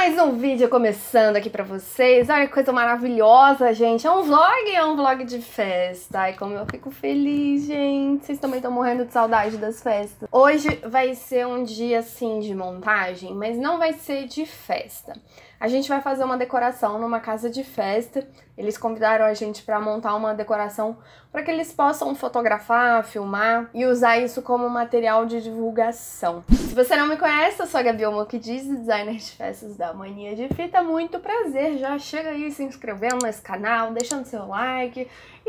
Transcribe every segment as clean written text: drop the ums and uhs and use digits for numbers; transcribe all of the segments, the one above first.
Mais um vídeo começando aqui pra vocês. Olha que coisa maravilhosa, gente. É um vlog de festa. Ai, como eu fico feliz, gente. Vocês também estão morrendo de saudade das festas. Hoje vai ser um dia, assim, de montagem, mas não vai ser de festa. A gente vai fazer uma decoração numa casa de festa. Eles convidaram a gente pra montar uma decoração para que eles possam fotografar, filmar e usar isso como material de divulgação. Se você não me conhece, eu sou a Gabi Almoquidiz, designer de festas da Mania de Fita. Muito prazer, já chega aí se inscrevendo nesse canal, deixando seu like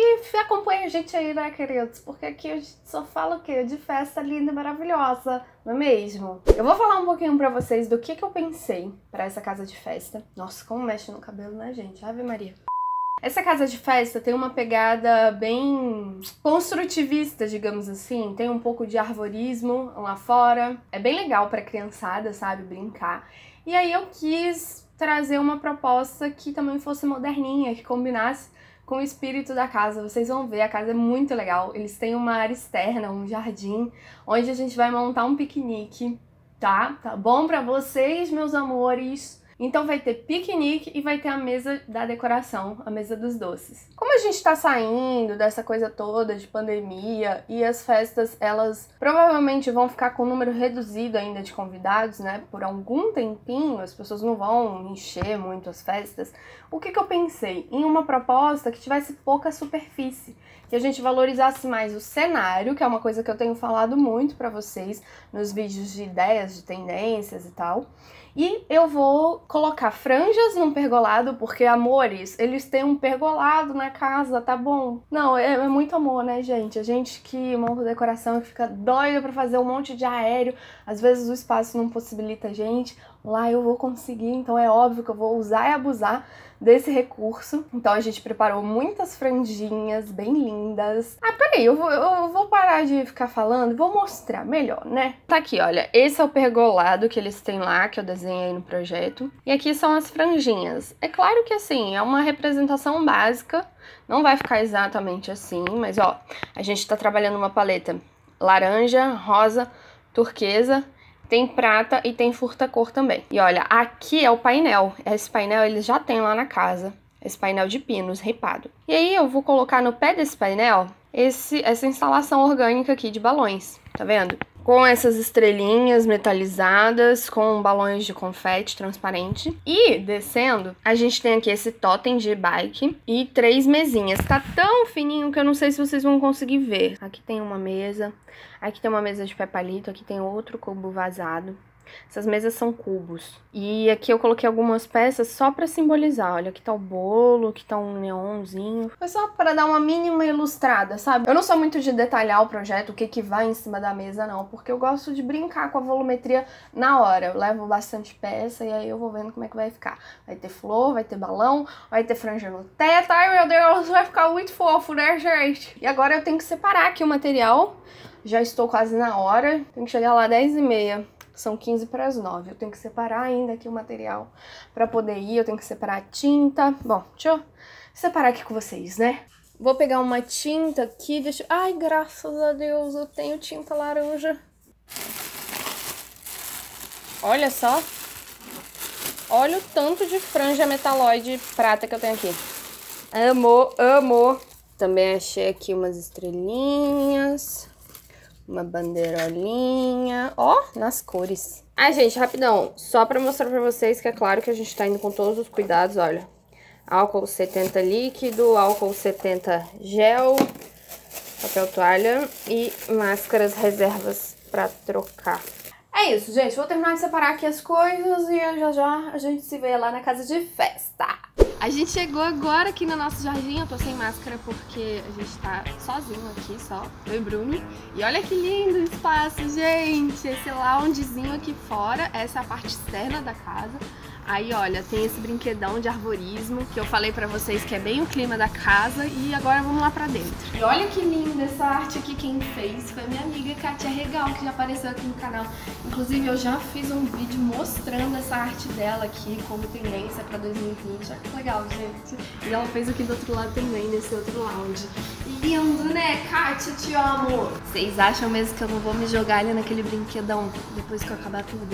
e acompanha a gente aí, né, queridos? Porque aqui a gente só fala o quê? De festa linda e maravilhosa, não é mesmo? Eu vou falar um pouquinho pra vocês do que eu pensei pra essa casa de festa. Nossa, como mexe no cabelo, né, gente? Ave Maria. Essa casa de festa tem uma pegada bem construtivista, digamos assim. Tem um pouco de arvorismo lá fora. É bem legal pra criançada, sabe? Brincar. E aí eu quis trazer uma proposta que também fosse moderninha, que combinasse com o espírito da casa. Vocês vão ver, a casa é muito legal. Eles têm uma área externa, um jardim, onde a gente vai montar um piquenique, tá? Tá bom pra vocês, meus amores? Então vai ter piquenique e vai ter a mesa da decoração, a mesa dos doces. Como a gente tá saindo dessa coisa toda de pandemia e as festas, elas provavelmente vão ficar com um número reduzido ainda de convidados, né? Por algum tempinho, as pessoas não vão encher muito as festas. O que eu pensei? Em uma proposta que tivesse pouca superfície, que a gente valorizasse mais o cenário, que é uma coisa que eu tenho falado muito pra vocês nos vídeos de ideias, de tendências e tal. E eu vou colocar franjas num pergolado, porque, amores, eles têm um pergolado na casa, tá bom? Não, é muito amor, né, gente? A gente que monta decoração e fica doida pra fazer um monte de aéreo. Às vezes o espaço não possibilita a gente. Lá eu vou conseguir, então é óbvio que eu vou usar e abusar desse recurso. Então a gente preparou muitas franjinhas bem lindas. Ah, peraí, eu vou parar de ficar falando, vou mostrar melhor, né? Tá aqui, olha, esse é o pergolado que eles têm lá, que eu desenhei no projeto. E aqui são as franjinhas. É claro que assim, é uma representação básica, não vai ficar exatamente assim, mas ó, a gente tá trabalhando uma paleta laranja, rosa, turquesa, tem prata e tem furta-cor também. E olha, aqui é o painel. Esse painel eles já tem lá na casa. Esse painel de pinos ripado. E aí eu vou colocar no pé desse painel essa instalação orgânica aqui de balões. Tá vendo? Com essas estrelinhas metalizadas, com balões de confete transparente. E, descendo, a gente tem aqui esse totem de bike e 3 mesinhas. Tá tão fininho que eu não sei se vocês vão conseguir ver. Aqui tem uma mesa, aqui tem uma mesa de pé palito, aqui tem outro cubo vazado. Essas mesas são cubos. E aqui eu coloquei algumas peças só pra simbolizar. Olha, aqui tá o bolo, aqui tá um neonzinho. Foi só pra dar uma mínima ilustrada, sabe? Eu não sou muito de detalhar o projeto, o que vai em cima da mesa, não. Porque eu gosto de brincar com a volumetria na hora. Eu levo bastante peça e aí eu vou vendo como é que vai ficar. Vai ter flor, vai ter balão, vai ter franja no teto. Ai, meu Deus, vai ficar muito fofo, né, gente? E agora eu tenho que separar aqui o material. Já estou quase na hora. Tenho que chegar lá 10h30. São 15 para as 9. Eu tenho que separar ainda aqui o material para poder ir. Eu tenho que separar a tinta. Bom, deixa eu separar aqui com vocês, né? Vou pegar uma tinta aqui. Deixa... Ai, graças a Deus, eu tenho tinta laranja. Olha só. Olha o tanto de franja metalóide prata que eu tenho aqui. Amo, amo. Também achei aqui umas estrelinhas. Uma bandeirolinha, ó, nas cores. Ai, gente, rapidão, só pra mostrar pra vocês que é claro que a gente tá indo com todos os cuidados, olha. Álcool 70 líquido, álcool 70 gel, papel toalha e máscaras reservas pra trocar. É isso, gente, vou terminar de separar aqui as coisas e já a gente se vê lá na casa de festa. A gente chegou agora aqui no nosso jardim, eu tô sem máscara porque a gente tá sozinho aqui só, eu e Bruno. E olha que lindo o espaço, gente! Esse loungezinho aqui fora, essa é a parte externa da casa. Aí, olha, tem esse brinquedão de arvorismo, que eu falei pra vocês que é bem o clima da casa, e agora vamos lá pra dentro. E olha que linda essa arte aqui, quem fez foi a minha amiga Kátia Regal, que já apareceu aqui no canal. Inclusive, eu já fiz um vídeo mostrando essa arte dela aqui, como tendência pra 2020. Olha que legal, gente. E ela fez aqui do outro lado também, nesse outro lounge. Lindo, né, Kátia? Te amo! Vocês acham mesmo que eu não vou me jogar ali naquele brinquedão depois que eu acabar tudo?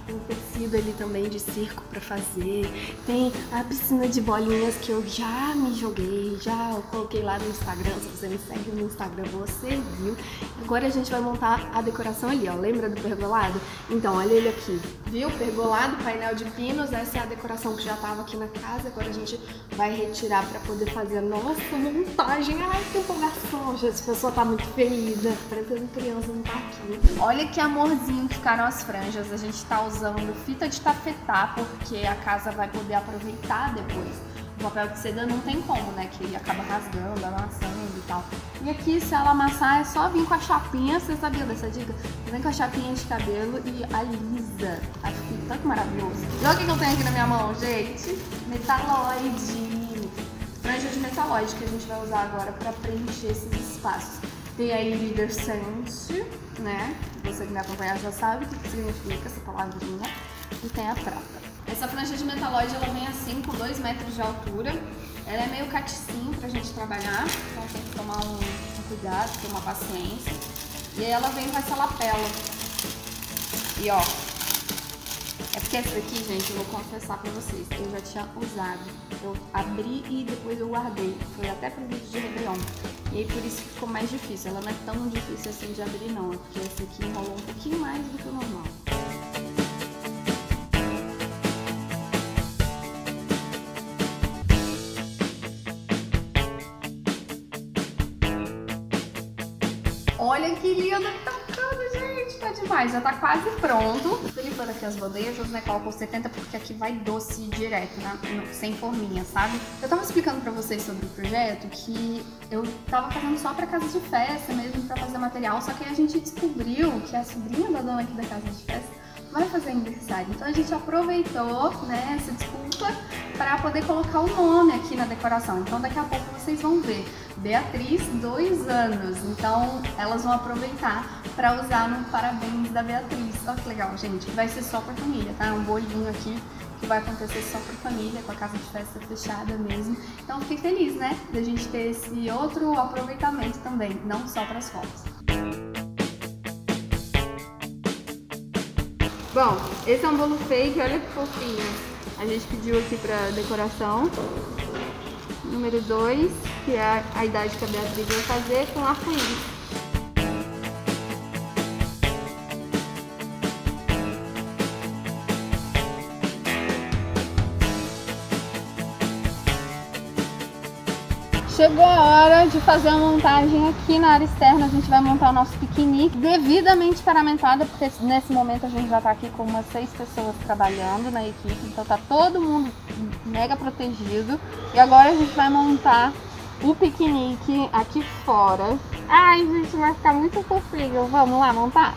Tem tecido ali também de circo pra fazer. Tem a piscina de bolinhas que eu já me joguei, já coloquei lá no Instagram. Se você me segue no Instagram, você viu. Agora a gente vai montar a decoração ali, ó. Lembra do pergolado? Então, olha ele aqui. Viu? Pergolado, painel de pinos. Essa é a decoração que já tava aqui na casa. Agora a gente vai retirar pra poder fazer a nossa montagem. Ai, que empolgação, gente. A pessoa tá muito feliz, né? Parecendo criança não tá aqui. Olha que amorzinho que ficaram as franjas. A gente tá usando fita de tafetá, porque a casa vai poder aproveitar depois. O papel de seda não tem como, né? Que ele acaba rasgando, amassando e tal. E aqui, se ela amassar, é só vir com a chapinha. Você sabia dessa dica? Vem com a chapinha de cabelo e alisa a fita. Olha que maravilhoso. E olha o que eu tenho aqui na minha mão, gente. Metalóide. Franja de metalóide que a gente vai usar agora para preencher esses espaços. Tem aí Iridescente, né? Você que me acompanha já sabe o que significa essa palavrinha. E tem a prata. Essa franja de metalóide, ela vem assim, com 2 metros de altura. Ela é meio caticinho pra gente trabalhar, então tem que tomar um cuidado, ter uma paciência. E aí ela vem com essa lapela. E ó, é porque essa daqui, gente, eu vou confessar pra vocês, eu já tinha usado. Eu abri e depois eu guardei. Foi até pro vídeo de Réveillon. E aí por isso que ficou mais difícil. Ela não é tão difícil assim de abrir não, é porque essa aqui enrolou um pouquinho mais do que o normal. Olha que lindo que tá ficando, gente, tá demais, já tá quase pronto. Tô limpando aqui as bandejas, né, coloco 70 porque aqui vai doce direto, né, sem forminha, sabe? Eu tava explicando pra vocês sobre o projeto que eu tava fazendo só pra casa de festa mesmo, pra fazer material, só que aí a gente descobriu que a sobrinha da dona aqui da casa de festa vai fazer aniversário. Então a gente aproveitou, né, essa desculpa para poder colocar o nome aqui na decoração. Então daqui a pouco vocês vão ver. Beatriz, 2 anos. Então elas vão aproveitar para usar no parabéns da Beatriz. Olha que legal, gente. Vai ser só pra família, tá? Um bolinho aqui que vai acontecer só pra família, com a casa de festa fechada mesmo. Então fiquei feliz, né, da gente ter esse outro aproveitamento também, não só para as fotos. Bom, esse é um bolo fake, olha que fofinho. A gente pediu aqui pra decoração. Número 2, que é a idade que a Beatriz vai fazer, com arco-íris. Chegou a hora de fazer a montagem aqui na área externa. A gente vai montar o nosso piquenique devidamente paramentado, porque nesse momento a gente já tá aqui com umas 6 pessoas trabalhando na equipe, então tá todo mundo mega protegido. E agora a gente vai montar o piquenique aqui fora. Ai, gente, vai ficar muito fofinho. Vamos lá montar?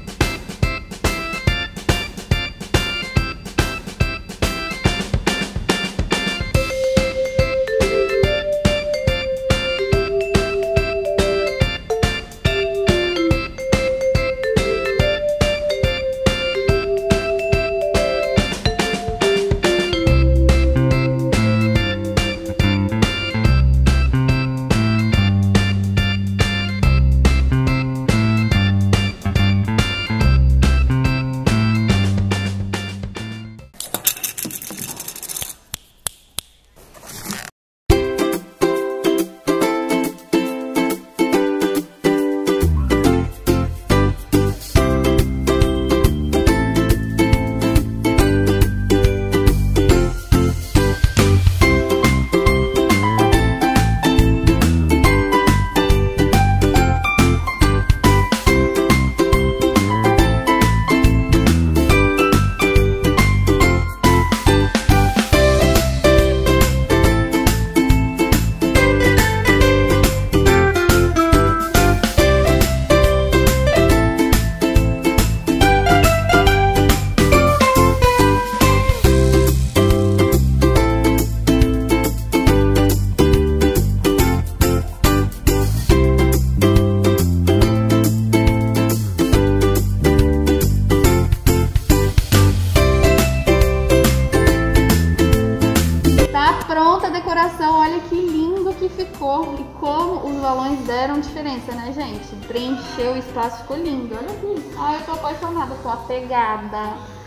Olha que lindo que ficou e como os balões deram diferença, né, gente? Preencheu o espaço, ficou lindo, olha aqui. Ai, eu tô apaixonada, tô apegada.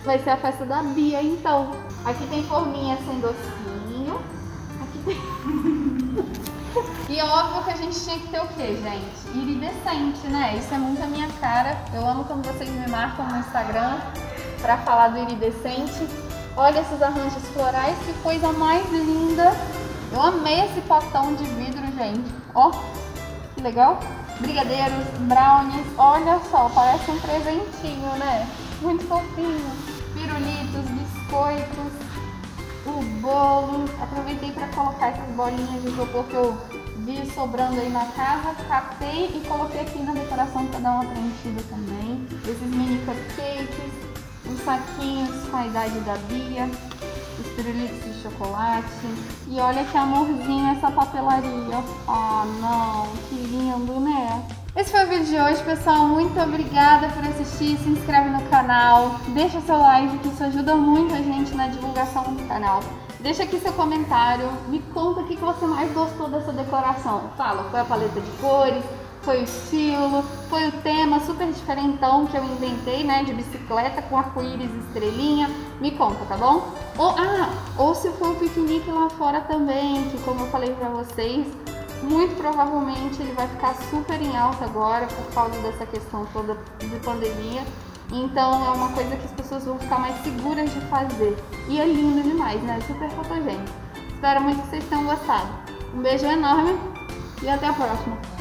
vai ser a festa da Bia, então. Aqui tem forminha sem docinho. Aqui tem... E óbvio que a gente tinha que ter o quê, gente? Iridescente, né? Isso é muito a minha cara. Eu amo quando vocês me marcam no Instagram pra falar do iridescente. Olha esses arranjos florais, que coisa mais linda. Eu amei esse potão de vidro, gente. Ó, que legal. Brigadeiros, brownies, olha só, parece um presentinho, né? Muito fofinho. Pirulitos, biscoitos, o bolo. Aproveitei para colocar essas bolinhas de isopor que eu vi sobrando aí na casa, catei e coloquei aqui na decoração para dar uma preenchida também. Esses mini cupcakes, os saquinhos com a idade da Bia, os pirulitos de chocolate. E olha que amorzinho essa papelaria. Ah, não, que lindo, né? Esse foi o vídeo de hoje, pessoal. Muito obrigada por assistir. Se inscreve no canal, deixa seu like, que isso ajuda muito a gente na divulgação do canal. Deixa aqui seu comentário, me conta o que você mais gostou dessa decoração. Fala, foi a paleta de cores, foi o estilo, foi o tema super diferentão que eu inventei, né, de bicicleta com arco-íris e estrelinha. Me conta, tá bom? Ou se for o piquenique lá fora também, que como eu falei pra vocês, muito provavelmente ele vai ficar super em alta agora por causa dessa questão toda de pandemia. Então é uma coisa que as pessoas vão ficar mais seguras de fazer. E é lindo demais, né? Super fotogênico. Espero muito que vocês tenham gostado. Um beijo enorme e até a próxima.